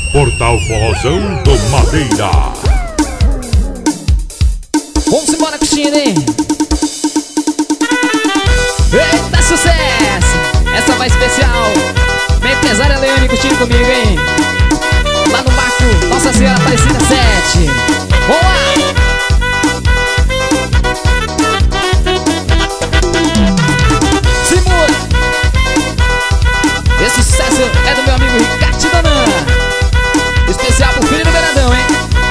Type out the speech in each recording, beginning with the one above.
Portal Forrozão do Madeira. Vamos embora, Cristina, hein? Eita, sucesso! Essa vai especial. Minha empresária Leane curtindo comigo, hein? Lá no Marco Nossa Senhora Aparecida 7. Vamos lá! Simula! Esse sucesso é do meu amigo Ricardo Donan. Especial pro filho do Beiradão, hein?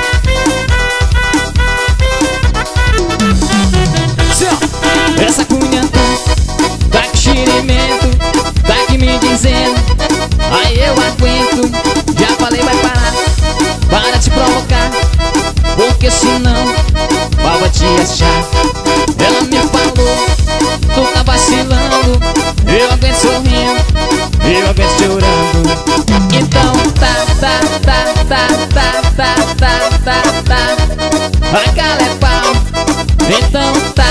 Essa cunha tá com xirimento, tá aqui me dizendo, aí eu aguento. Já falei, vai parar, para de provocar, porque senão vai te achar. Ela me falou, tu tá vacilando, eu aguento sorrindo, eu aguento chorando. Então vai calar pau. Então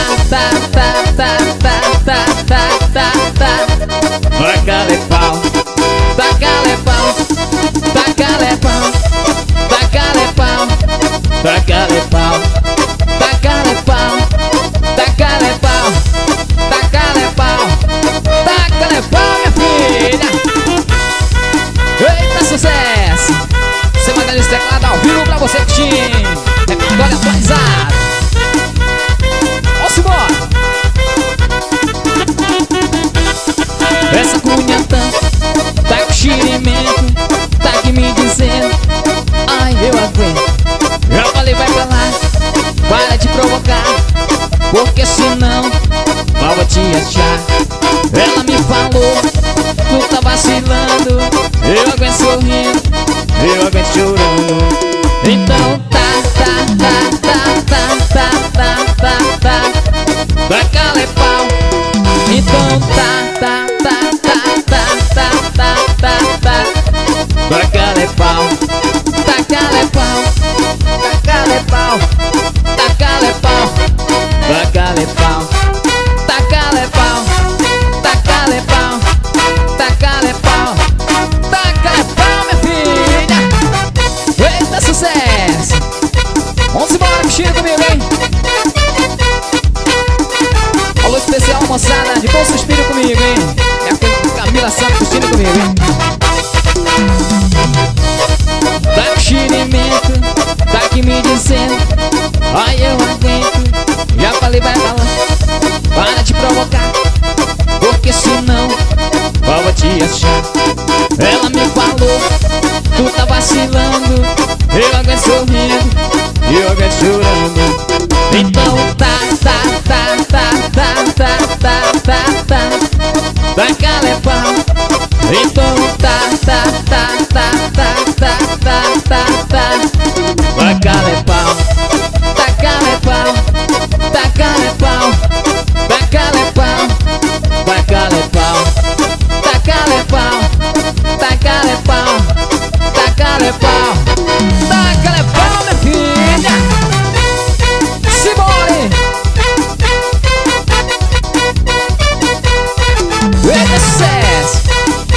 vai calar pau. Taca-lhe pau, taca-lhe pau, taca-lhe pau, taca-lhe pau, taca-lhe pau, taca-lhe pau, taca-lhe pau, taca-lhe pau, minha filha. Eita, sucesso! Você manda esse teclado ao vivo pra você, Cristina. Repertório atualizado. Vamos embora! Essa cunhatã tá com xirimento, tá aqui me dizendo, ai eu aguento. Já falei, vai pra lá, para de provocar, porque senão mal vai te achar. Ela me falou, tu tá vacilando, eu aguento sorrindo, eu aguento chorando. Então vai calar pau. Então vai calar pau, taca-lhe pau, taca-lhe pau, taca-lhe pau, taca-lhe pau, taca-lhe pau, taca-lhe pau, taca-lhe pau, taca-lhe pau, minha filha. Eita, sucesso! Vamos embora, Cristina, comigo, hein? Alô especial, moçada, de bom suspiro comigo, hein? É a Camila Santos curtindo comigo, hein? Tá com xirimento, tá aqui me dizendo, ai eu aguento. Já falei, vai pra lá, para de provocar, porque senão vai te achar. Ela me falou, tu tá vacilando, eu aguento sorrindo, eu aguento chorando. Então taca-lhe pau. Então vai calar pau, taca-lhe pau, taca-lhe pau, taca-lhe pau, vai calar pau, taca-lhe pau, taca-lhe pau, taca-lhe pau, taca-lhe pau, minha filha. Simbora! Eita, sucesso!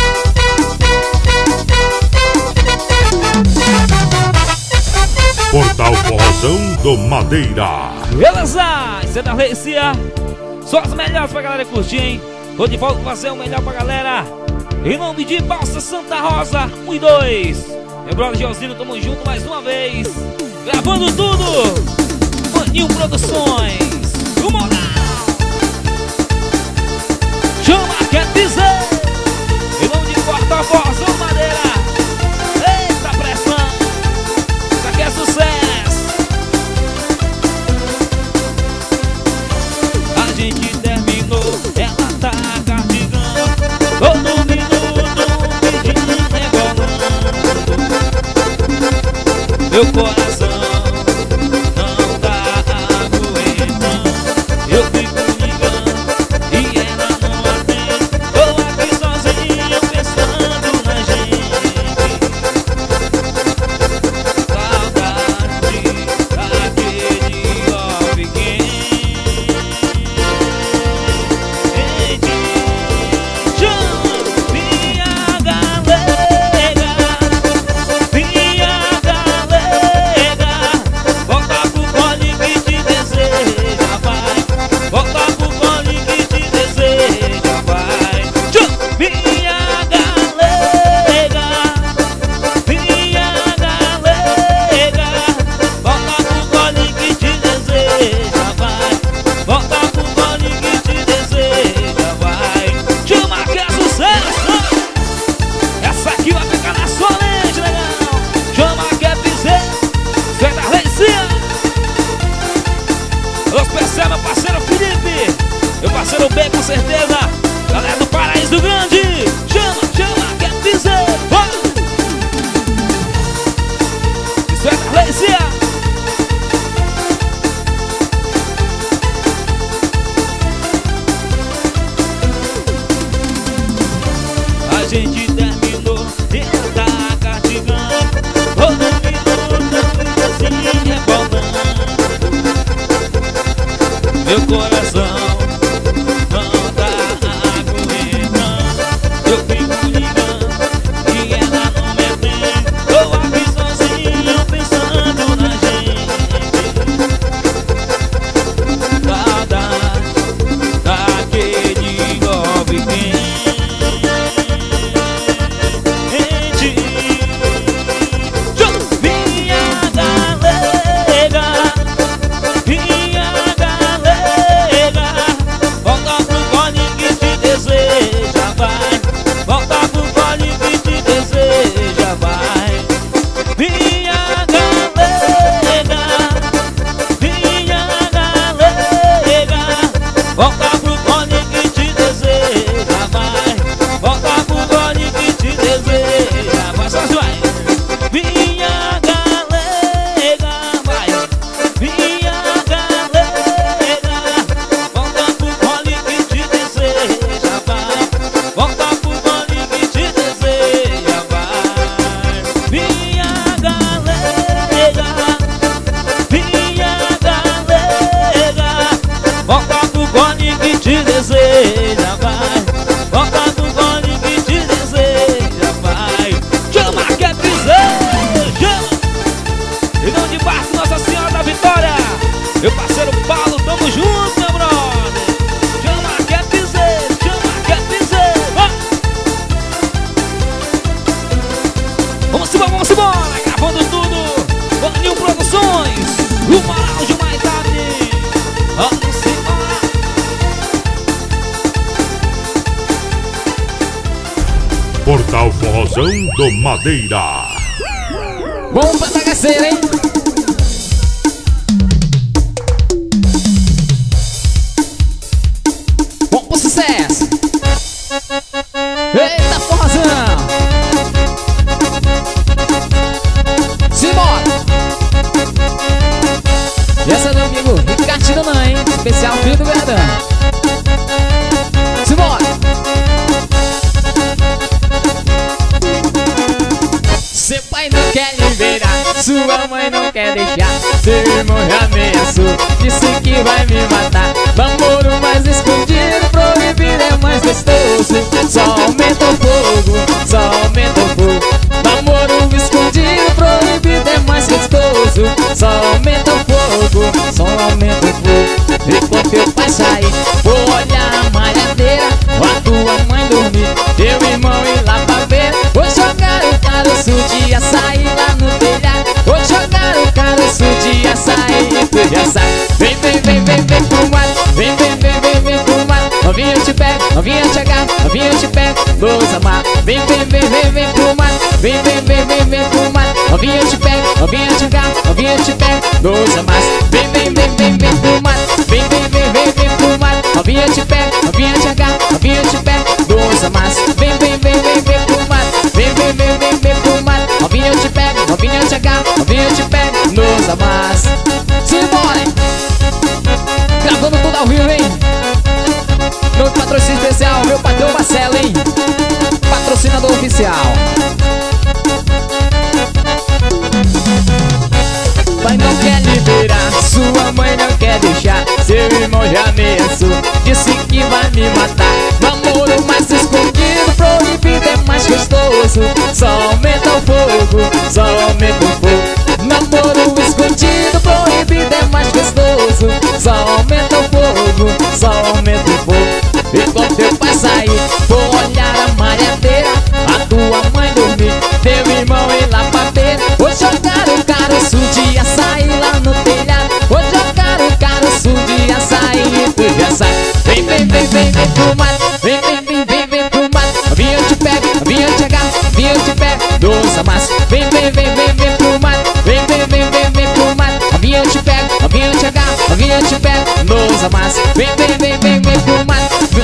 Portal Forrozão do Madeira. Beleza? Isso é da Reicia. Só as melhores pra galera curtir, hein? Tô de volta pra fazer o melhor pra galera. Em nome de Balsa Santa Rosa 1 e 2. Meu brother Geosino, tamo junto mais uma vez. Gravando tudo. Maninho Produções. Vamos lá. Chama, quer dizer. Em nome de Portal Forrozão Madeira. Eita pressão. Isso aqui é sucesso. A gente terminou, ela tá carregando todo minuto, pedindo rebolando. Meu coração não tá aguentando. Eu fico ligando e ela não atende. Tô aqui sozinho pensando na gente. Saudade daquele homem quente. Chama minha galera, também, com certeza. Galera do Paraíso Grande, chama, quer dizer, isso é da Leicia. A gente terminou de cantar cardigando, todo minuto assim rebolando. Meu coração não tá aguentando. Eu fico ligando e ela não me atende. Tô aqui sozinho pensando na gente. Saudade daquele golpe quente. Meu parceiro Paulo, tamo junto, meu brother. Chama, quer dizer, Vamos embora, gravando tudo. Vanil Produções, o Maral de Maitane. Vamos embora. Portal Forrozão do Madeira. Bom pra bagaceira, hein? Sucesso! Eita, forrozão! Simbora! E essa é do amigo Ricardo Danã, hein? Especial Filho do Verdão. Simbora! Seu pai não quer liberar, sua mãe não quer deixar. Seu irmão já ameaçou, disse que vai me matar. Namoro mais escondido, proibido é mais gostoso. Só aumenta o fogo, só aumenta o fogo. Namoro escondido, proibido é mais gostoso. Só aumenta o fogo, só aumenta o fogo. E quando teu pai sair, vou olhar a malhadeira, a tua mãe dormir, teu irmão ir lá pra ver. Vou jogar o caroço de açaí lá no telhado. Vou jogar o caroço de açaí, tu já sabe. Vem pro mato, vem pro mato. Novinha eu te pego, novinha eu te agarro, novinha eu te pego, vou amar. Vem pro mato, vem pro mato. Novinha eu te pego, novinha eu te agarro, novinha eu te pego, vou amar. Vem pro mato, vem pro mato. Novinha eu te pego, novinha eu te agarro, novinha eu te pego, vou amar. Vem pro mato, vem pro mato. Novinha eu te pego, novinha eu te agarro, novinha eu te pego, nos amar. Simbora, hein? Gravando tudo ao vivo, hein? No patrocínio especial, meu patrão Marcelo, hein? Patrocinador oficial. Pai não quer liberar, sua mãe não quer deixar. Seu irmão já ameaçou, disse que vai me matar. Namoro mais escondido, proibido é mais gostoso. Só aumenta o fogo, só aumenta o fogo. Namoro escondido, proibido é mais gostoso. Só aumenta o fogo, só aumenta o fogo. E quando teu pai sair, vou olhar a malhadeira, a tua mãe dormir, teu irmão ir lá pra beira. Vou jogar o caroço de açaí lá no telhado. Vou jogar o caroço de açaí, tu já sabe. Vem pro mato, vem pro mato. Novinha eu te pego, novinha eu te agarro, novinha eu te pego, doce amasso. Vem pro mato, vem pro mato. Novinha eu te pego, novinha eu te agarro, novinha eu te pego, doce amasso. Vem pro mato.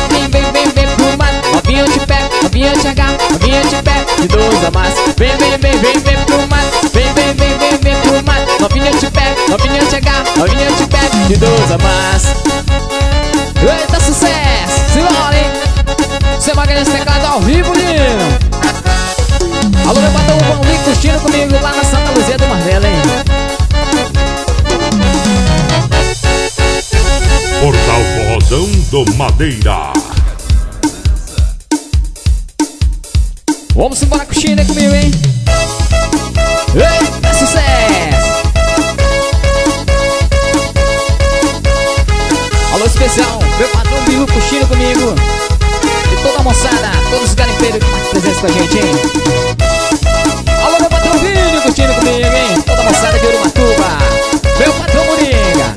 novinha de pé, de 2 a mais. Vem, vem, vem, vem, vem pro mato. Vem, vem, vem, vem, vem pro mato. Novinha de pé, novinha chegar, novinha de pé, de 2 a mais. Eita, sucesso! Simbora, hein? Você vai ganhar esse teclado ao vivo, Lino. Alô, meu patrão, vão vir curtindo comigo lá na Santa Luzia do Marvela, hein? Portal Forrozão do Madeira. Vamos embora curtindo aí comigo, hein? Eita, sucesso! Alô, especial, meu patrão vivo curtindo comigo. E toda a moçada, todos os garimpeiros que marcam presença com a gente, hein? Alô, meu patrão vivo curtindo comigo, hein? Toda a moçada de Urumatuba. Meu patrão Moringa.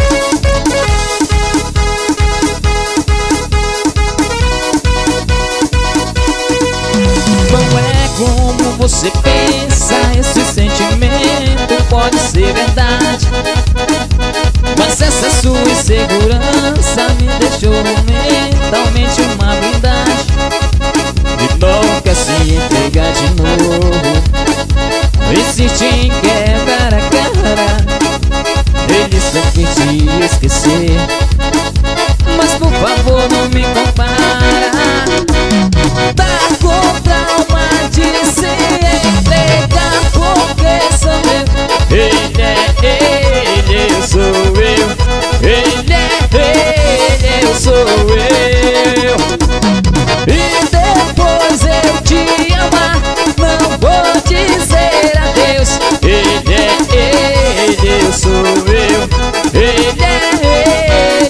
Não é como você pensa, esse sentimento pode ser verdade, mas essa sua insegurança me deixou mentalmente uma blindagem. E não quer se entregar de novo, insiste em quebrar a cara. Ele só quer te esquecer, mas por favor não me compara. Tá com trauma de se entregar, porque sou eu. Ele é, eu sou eu. Ele é, eu sou eu. E depois eu te amar, não vou dizer adeus. Ele é, eu sou eu. Ele é,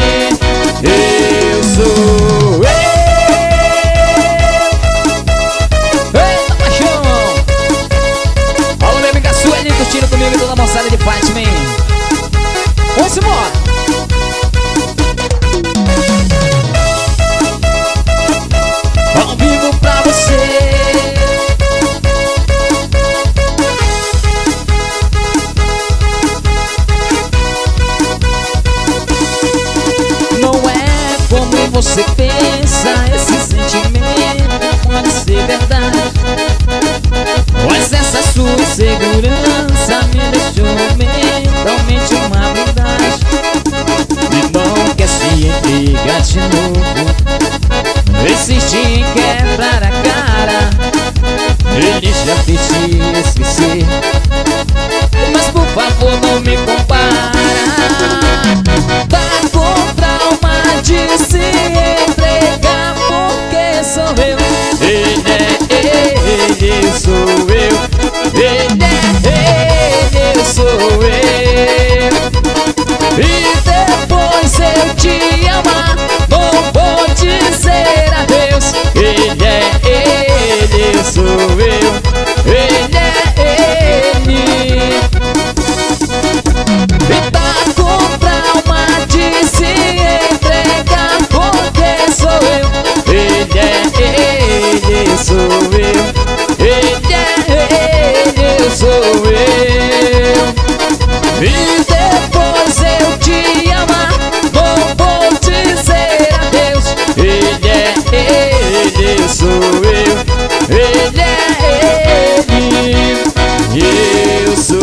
eu sou eu. Eita, paixão! Alô, meu amigo Sueli curtindo comigo e toda a moçada de Fátima, hein? Vamos embora! Ao vivo pra você. Não é como você pensa, esse sentimento pode ser verdade, mas essa sua insegurança me deixou mentalmente uma blindagem. E não quer se entregar de novo, insiste em quebrar a cara. Ele já fez te esquecer, mas por favor não me compara. Tá com trauma de se entregar, porque sou eu. Ele é, eu sou eu. Ele é, eu sou eu. E depois eu te amar, não vou dizer adeus. Ele é, eu sou eu. Ele é, ele. E tá com trauma de se entregar, porque sou eu. Ele é, eu sou eu. Ele é, eu sou eu. E depois eu te amar, não vou dizer adeus. Ele é, eu sou eu. Ele é, eu sou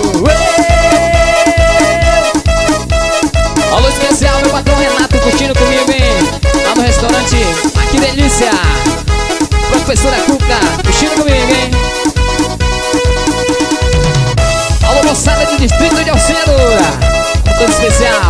eu. Alô especial, meu patrão Renato curtindo comigo, hein? Lá no restaurante, que delícia! Professora Cuca curtindo comigo, hein? Alô moçada de Distrito de Alcântara, todo especial.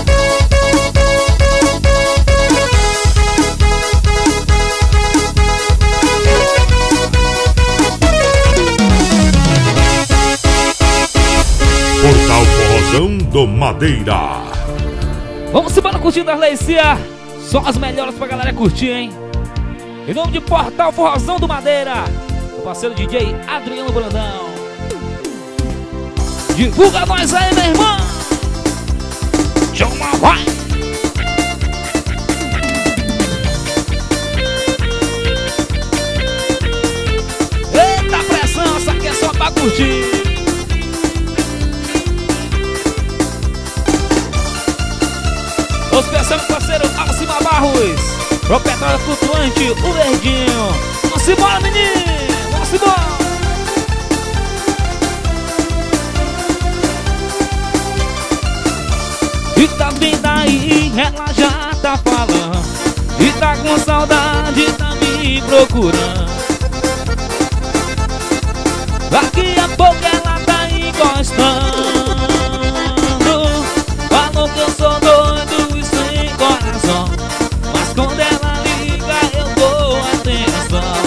Portal Forrozão do Madeira. Vamos embora curtindo as Leicia. Só as melhores pra galera curtir, hein? Em nome de Portal Forrozão do Madeira, o parceiro DJ Adriano Brandão. Divulga nós aí, meu irmão. Chama, vai. Eita pressão, essa aqui é só pra curtir. Os parceiros, parceiro Alcima Barros, proprietário flutuante, o Verdinho. Vamos embora, menino! Vamos embora! E tá vindo aí, ela já tá falando. E tá com saudade, tá me procurando. Daqui a pouco ela tá encostando. Falou que eu sou doido e sem coração, mas quando ela liga eu dou atenção.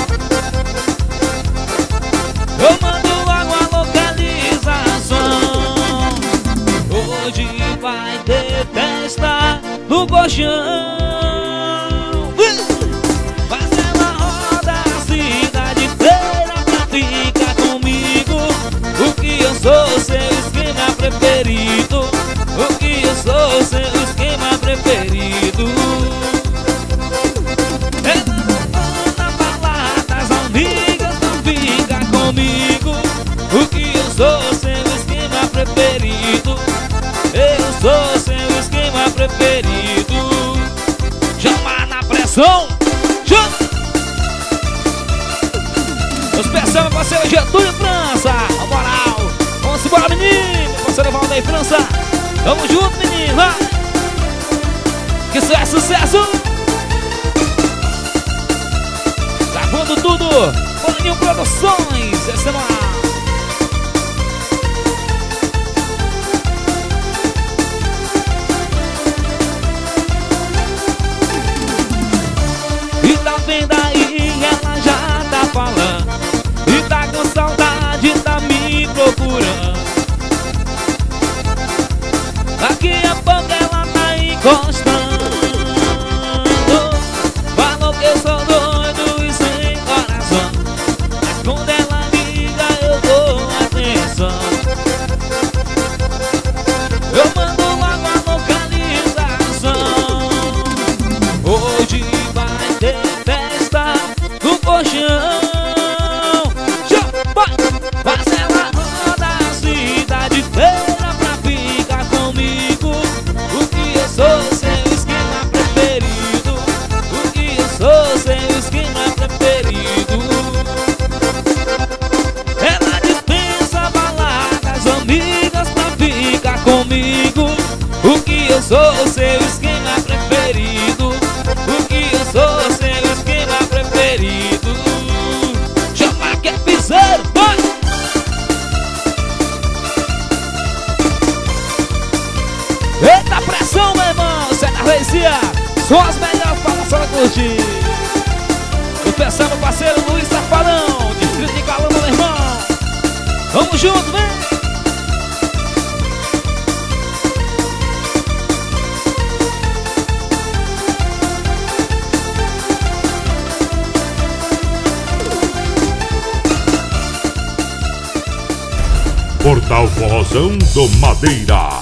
Eu mando logo a localização. Hoje vai ter festa no colchão. Mas ela roda a cidade inteira pra ficar comigo. O que eu sou seu esquema preferido. O que eu sou seu esquema preferido. Ela na balada, as amigas não ficam comigo. O que eu sou seu esquema preferido. Eu sou seu esquema preferido. Chama na pressão. Os pensando, parceiro Getúlio França. A moral. Vamos embora, menino. Parceiro Valdeir França. Tamo junto, menino. Vai. Que isso é sucesso. Gravando tudo. Boninho Produções. Essa é uma... E tá vendo aí, ela já tá falando. E tá com saudade, tá me procurando. Daqui a pouco ela tá encostando. Falou que eu sou doido e sem coração, mas quando ela liga eu dou atenção. Eu mando logo a localização. Hoje vai ter festa no colchão. Mas ela roda a cidade inteira pra ficar comigo. O que eu sou seu esquema preferido. O que eu sou seu esquema preferido. Ela dispensa baladas, amigas pra ficar comigo. O que eu sou seu esquema preferido. O que eu sou seu esquema preferido. Chama que é piseiro, vai! Eita pressão, meu irmão! Cê é da Reicia! São as melhores para a sala curtir! Eu pensando, parceiro Luiz Safadão, distrito de Calama, meu irmão! Vamos junto, vem! Portal Forrozão do Madeira.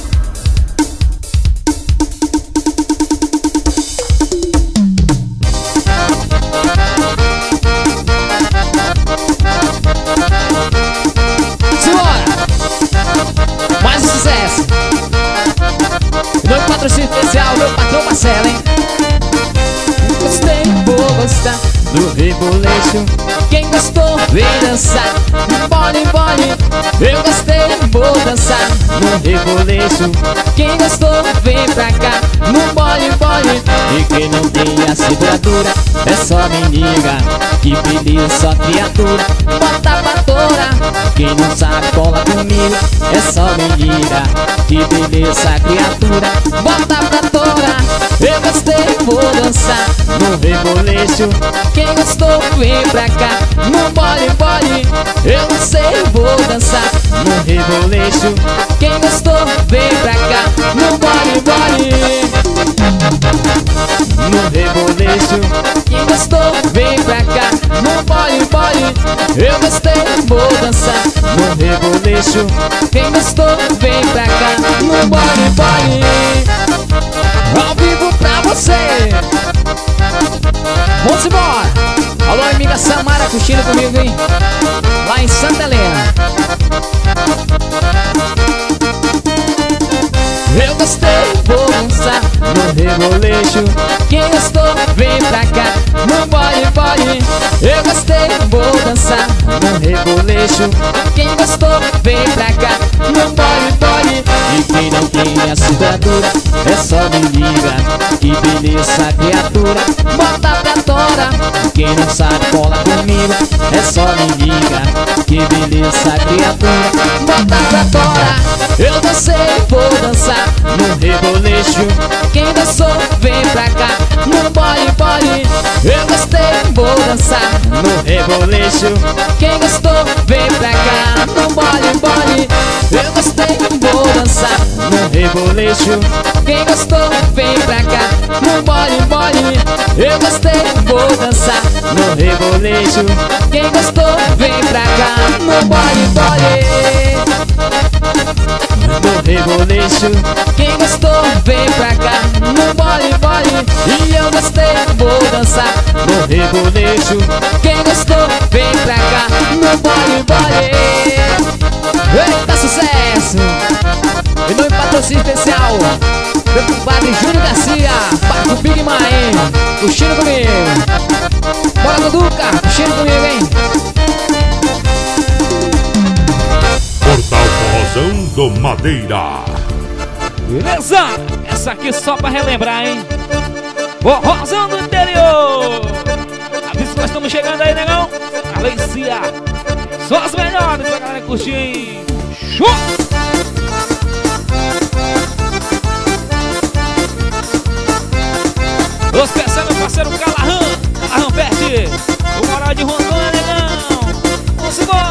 Simbora! Mais um sucesso! Meu patrocínio especial, meu patrão Marcelo, hein? Gostei, vou gostar do Reboleixo. Quem gostou, vem dançar no bole, bole. Eu gostei, vou dançar no Reboleixo. Quem gostou, vem pra cá no bole, bole. E quem não tem a cintura dura, é só me liga. Que beleza, só criatura, bota pra toda. Quem não sabe, cola comigo, é só me liga. Que beleza, criatura, bota pra toda. Eu gostei, vou dançar no Reboleixo. Quem gostou, vem pra cá no bole, bole. Eu não sei, vou dançar no Reboleixo. Quem gostou, vem pra cá no bole, bole. No Reboleixo. Quem gostou, vem pra cá no bole, bole. Eu gostei, vou dançar no Reboleixo. Quem gostou, vem pra cá no bole, bole. Ao vivo pra você. Vamos embora. Alô, amiga Samara curtindo comigo, hein? Lá em Santa Helena. Eu gostei, vou dançar no Reboleixo. Quem gostou, vem pra cá no bole, bole. Eu gostei, vou dançar no reboleixo. Quem gostou, vem pra cá no bole, bole. E quem não tem assinatura, é só me liga. Que beleza, criatura, bota pra tora. Quem não sabe, cola comigo, é só me liga. Que beleza, criatura, bota pra tora. Eu dancei, vou dançar no reboleixo. Quem dançou, vem pra cá no bole, bole. Eu gostei, vou dançar no reboleixo. Quem gostou, vem pra cá no bole, bole. Eu gostei, vou dançar no reboleixo. Quem gostou, vem pra cá no bole, bole. Eu gostei, vou dançar no reboleixo. Quem gostou, vem pra cá no bole, bole. No reboleixo. Quem gostou, vem pra cá no bole, bole. E eu gostei, vou dançar no reboleixo. Quem gostou, vem pra cá no bole, bole. Eita, sucesso! Em nome do patrocínio especial, meu compadre Júnior Garcia, parte do Big Man, curtindo comigo. Bora, Duduca, curtindo comigo, hein? Portal Forrozão do Madeira. Beleza? Essa aqui só pra relembrar, hein? Forrozão do interior. Avisa que nós estamos chegando aí, negão. Alecia. Só as melhores pra galera curtir, hein? Show! Os peças, meu parceiro Calarrão perde o moral de Rondônia, negão. Vamos embora.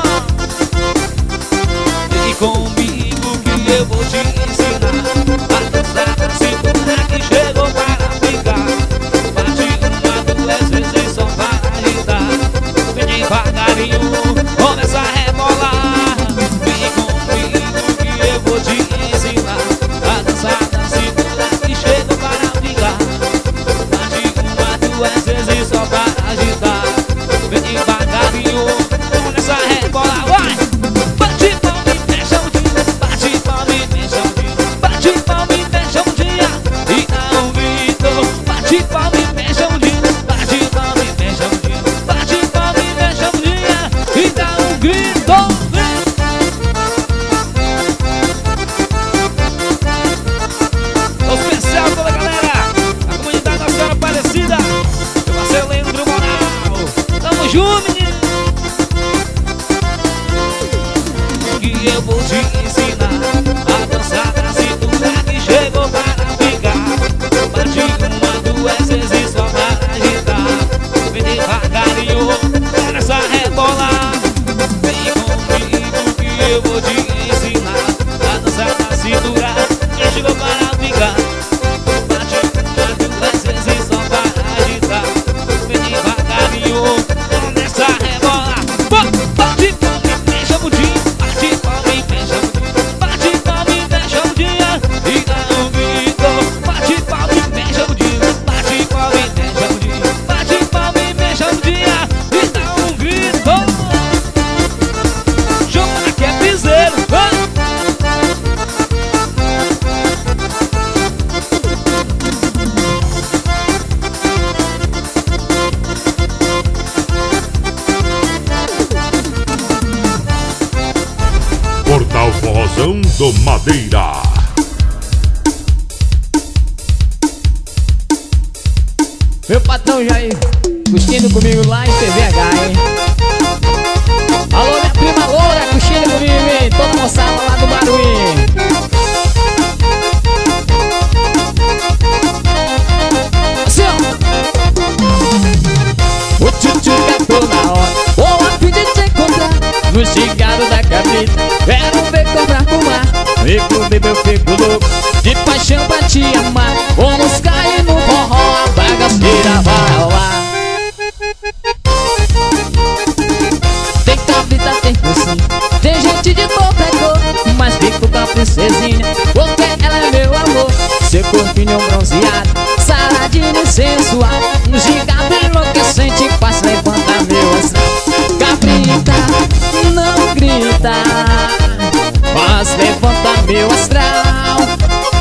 Vem comigo que eu vou te ensinar a dançar a cintura que chegou para ficar. Bate uma, duas vezes só para agitar. Vem devagarinho, começa a rebolar. Vem comigo que eu vou te ensinar a dançar a cintura que chegou para ficar. Duas vezes só para agitar. Vem devagarinho, começa a rebolar, vai! Bate palma e fecha o dia. Bate palma e fecha o dia. Bate palma e fecha o dia. E dá um grito. Bate palma e fecha o dia. Bate palma e fecha o dia. Bate palma e fecha o dia. E dá um grito. O especial toda a galera, a comunidade da Senhora Aparecida. Tamo junto, menino. Que eu vou te ensinar a dançar na cintura que chegou para ficar. Bate uma, duas vezes só para agitar. Vem devagarinho, começa a rebolar. Vem comigo que eu vou te ensinar a dançar na cintura que chegou para ficar. Bate uma, duas vezes só para agitar. Vem devagarinho, começa a rebolar. Bate palma e fecha o dia. Bate palma e fecha o dia. Bate palma e fecha o dia. E dá um grito. Bate palma e fecha o dia. Bate palma e fecha o dia. Bate palma e fecha o dia. E dá um grito. Chama que é piseiro. Portal Forrozão do Madeira. Meu patrão Jair, curtindo comigo lá em TVH, hein? Alô, minha prima Loura, curtindo comigo, hein? Toda moçada lá do Baruim. Assim, ó. O tchutchu cantou na hora, vou a fim de te encontrar no gingado da cabrita. Quero ver cobrar fumar, e comigo eu fico louco de paixão pra te amar. Vamos cair no forró, a bagaceira vai rolar. Tem cabrita, tem focinho, tem gente de toda cor, mas fico com a princesinha, porque ela é meu amor. Seu corpinho bronzeado, saradinho e sensual, um gigado enlouquecente, quase levanta meu astral. Cabrita, não grita, mas levanta meu astral.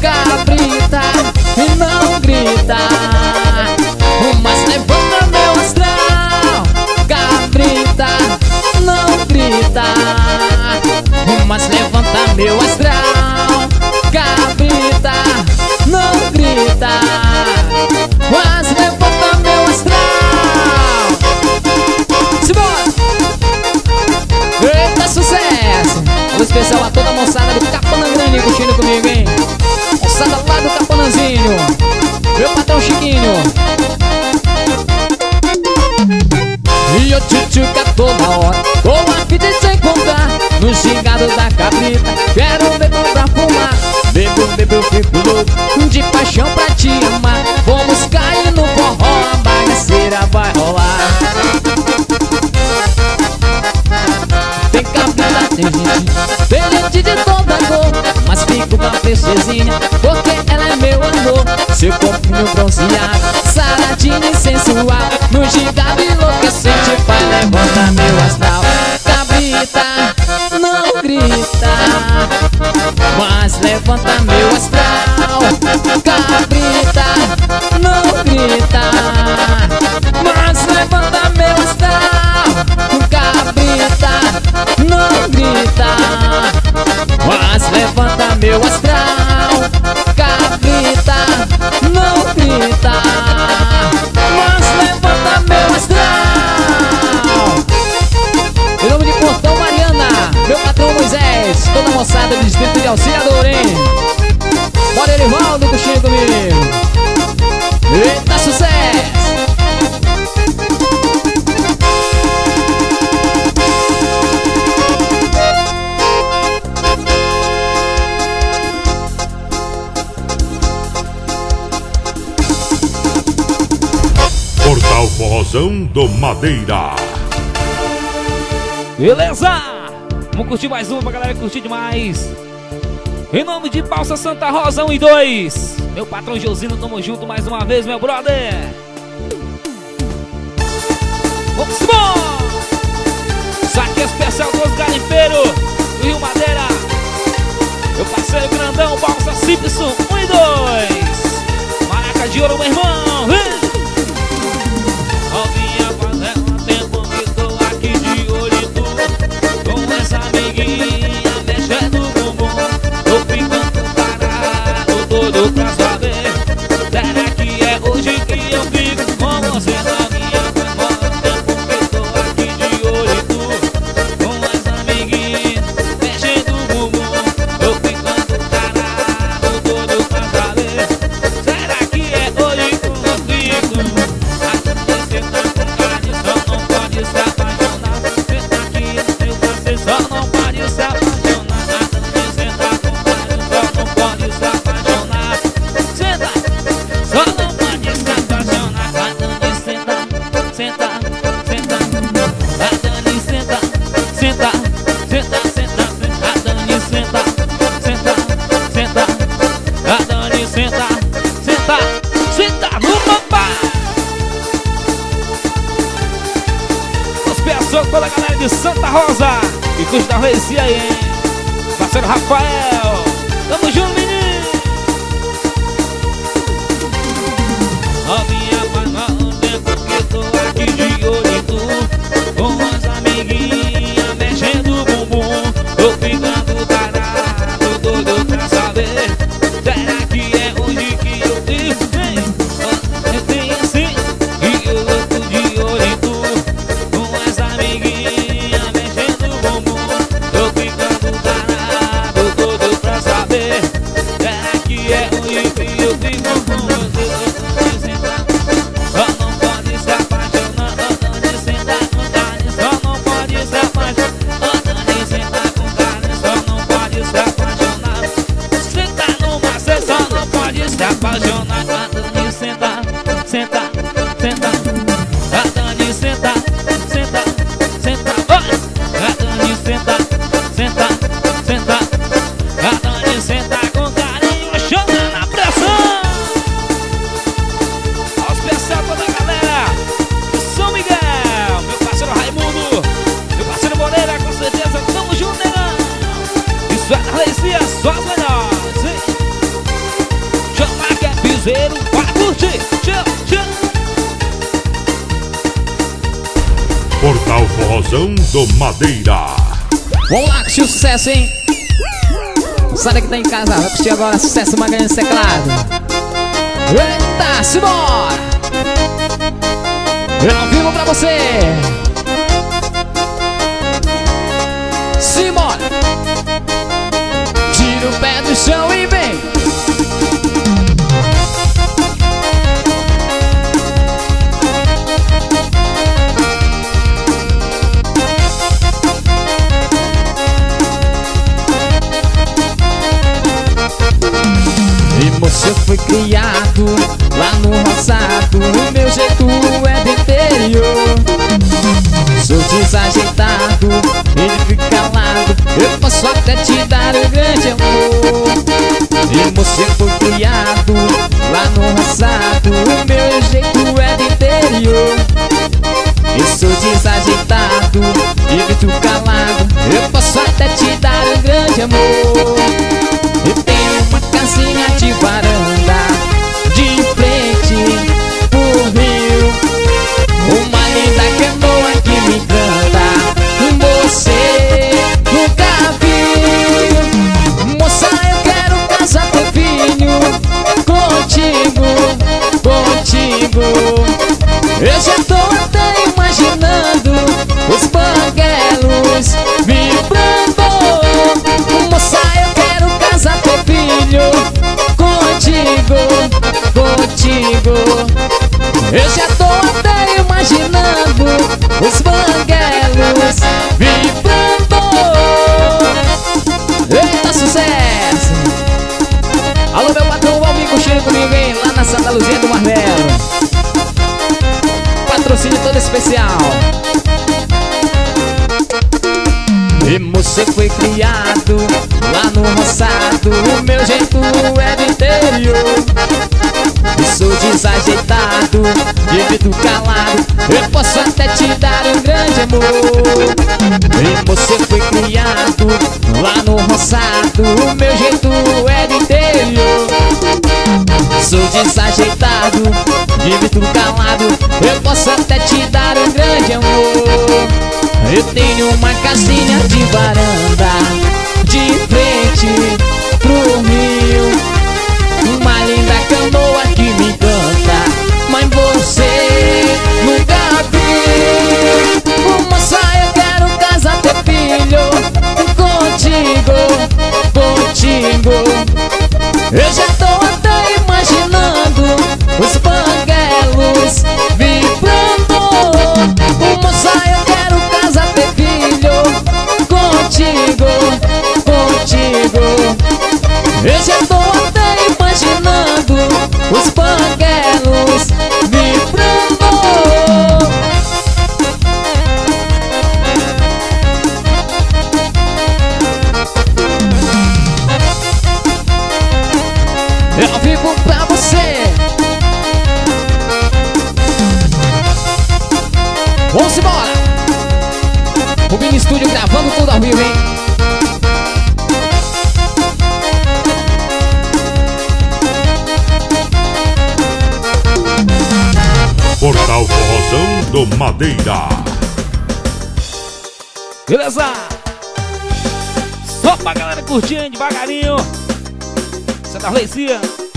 Cabrita, não grita, mas levanta meu astral. mas levanta meu astral. Cabrita, não grita, mas levanta meu astral. Simbora! Eita, sucesso! Um especial a toda a moçada do Capanã curtindo comigo, hein? Moçada lá do Capanãzinho, meu patrão Chiquinho. E eu tchutchuca toda hora, tô a fim de te encontrar no gingado da cabrita. Quero beber pra fumar, bebo, bebo, eu fico louco de paixão pra te amar. Vamos cair no forró, a bagaceira vai rolar. Tem cabrita, tem gente de toda cor, mas fico com a princesinha porque ela é meu amor. Seu corpinho bronzeado, saradinho e sensual, no gingado enlouquecente vai levantar meu astral. Cabrita, não grita, mas levanta meu astral. Cabrita, não grita, mas levanta meu astral. Cabrita, não grita, mas levanta meu astral. Cabrita, não grita, mas levanta meu astral. Em nome de Portão Mariana, meu patrão Moisés, toda a moçada do distrito de Auxiliador, hein? Bora, Erivaldo, curtindo comigo. Eita, sucesso! Portal Forrozão do Madeira. Beleza? Vamos curtir mais uma pra galera curtir demais. Em nome de Balsa Santa Rosa 1 e 2, meu patrão Josino, tamo junto mais uma vez, meu brother. Vamos embora! Saque especial dos garimpeiros do Rio Madeira. Meu parceiro grandão, Balsa Simpson 1 e 2. Maraca de ouro, meu irmão. Novinha, faz um tempo que tô aqui de olho em tu, com essa amiguinha mexendo o bumbum. Tô ficando parado, doido pra saber, será que é hoje que eu fico com você? Novinha, faz um tempo que tô aqui de olho em tu, com essa amiguinha mexendo o bumbum. Tô ficando parado, doido pra saber, será que é hoje que eu fico? Só não pode se apaixonar. Senta com carinho, só não pode se apaixonar. Senta, só não pode se apaixonar. Vai Dani, senta, senta, senta. Vai Dani, senta, senta, senta, senta. Vai Dani, senta, senta, senta. Vai Dani, senta, senta, senta no papá. Os pessoas, toda a galera de Santa Rosa e curte da Recife aí, hein? Parceiro Rafael, tamo junto, menino. Novinha, faz um tempo que tô aqui de olho em tu, com as amiguinhas mexendo o bumbum. Tô ficando parado, doido pra saber, será que é hoje que eu fico? Tem assim, e eu tô de olho em tu, com as amiguinhas mexendo o bumbum. Tô ficando parado, doido pra saber, será que é hoje que eu fico com você? Só não pode se apaixonar. Dani, senta com carinho, só não pode se apaixonar. Dani, senta com carinho, só não pode se apaixonar. Senta no macete, só não pode se apaixonar. Dani, senta, senta, senta. Dani, senta, senta, senta. Dani, senta, senta, senta. Dani, senta com carinho, chama na pressão. Aos especial toda a galera de São Miguel, meu parceiro Raimundo, meu parceiro Moreira, com certeza, tamo junto, negão. Isso é na Recife, só as melhores, hein? Chama que é piseiro, vai curtir, tchau, tchau. Portal Forrozão do Madeira. Vamos lá, curtir o sucesso, hein? Sabe que tá em casa, vai curtir agora sucesso Magalhães Teclado. Eita, simbora! Ao vivo pra você! Simbora! Tira o pé do chão e vem! E você foi criado lá no roçado, o meu jeito é do interior. Sou desajeitado, ele fica calado, eu posso até te dar um grande amor. E você foi criado lá no roçado, o meu jeito é do interior. Eu sou desajeitado, ele fica calado, eu posso até te dar um grande amor. Eu tenho uma casinha de varanda, de frente pro rio, uma linda canoa que me encanta, você nunca viu. Moça, eu quero casar teu filho, contigo, contigo. Eu já tô até imaginando os banguelos vibrando. Moça, eu quero casar teu filho, contigo, contigo. Eu já tô até imaginando os banguelos vibrando. Eita, sucesso! Alô, meu patrão, Valmir, curtindo comigo, hein? Lá na Santa Luzia do Marmelo. Patrocínio todo especial. E você foi criado lá no roçado, o meu jeito é do interior. E sou desajeitado, vivido calado, eu posso até te dar um grande amor. E você foi criado lá no roçado, o meu jeito é do interior. Sou desajeitado, vivido calado, eu posso até te dar um grande amor. Eu tenho uma casinha de varanda, de frente pro rio, uma linda canoa que me encanta, mas você nunca viu. Moça, eu quero casar teu filho, contigo, contigo. Eu já tô até imaginando os banguelos vibrando. Moça, eu quero casar teu filho, contigo, contigo. Eu já tô até imaginando os banguelos vibrando. Eu vivo pra você. Vamos embora. O Mini Estúdio gravando tudo ao vivo, hein? Portal Forrozão do Madeira. Beleza? Só pra galera curtindo devagarinho. Santa Lucia.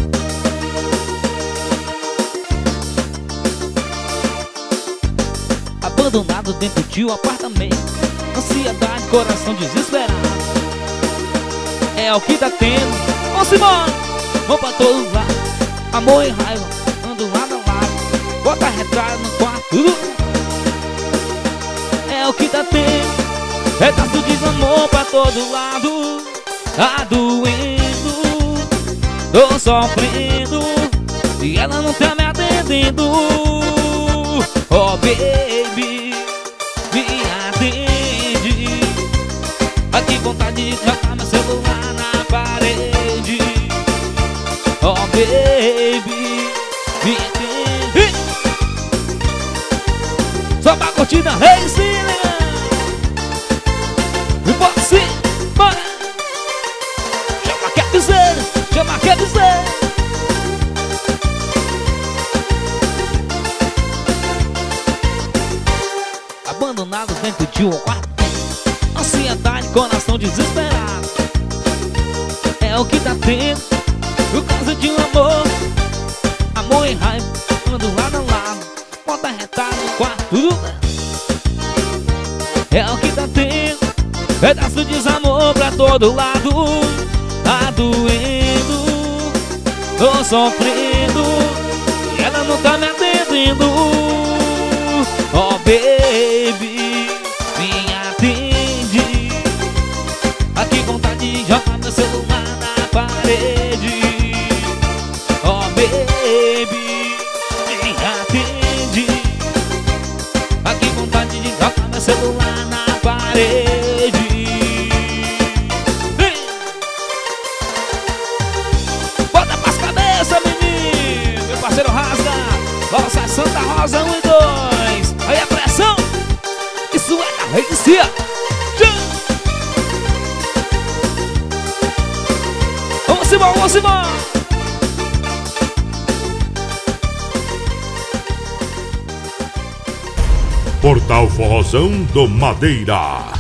Abandonado dentro de um apartamento, ansiedade, coração desesperado, é o que tá tendo. Vamos embora, vamos pra todos lá. Amor e raiva, ando lado a lado, bota retrato no quarto. É o que tá tendo, é tanto desamor pra todo lado. Tá doendo, tô sofrendo, e ela não tá me atendendo. Oh baby, me atende. Aqui vontade de jogar meu celular na parede. Oh baby, me atende. Só pra curtida, hey, sim, e você, bora. Chama quer dizer, chama quer dizer. Abandonado dentro de um quarto, ansiedade, coração estão desesperados. É o que tá tendo por causa de um amor. Amor e raiva, ando lado a lado, bota retalho no quarto. É o que tá tendo, pedaço de desamor pra todo lado. Tá doendo, tô sofrendo, e ela não tá me atendendo. Oh baby, me atende. Aqui vontade de jogar meu celular na parede. Oh baby, me atende. Aqui vontade de jogar meu celular na parede. Bota pras cabeças, menino. Meu parceiro rasga. Nossa Santa Rosa 1 e 2. Aí a pressão. Isso é da Reicia. Vamos embora, vamos embora. Portal Forrozão do Madeira.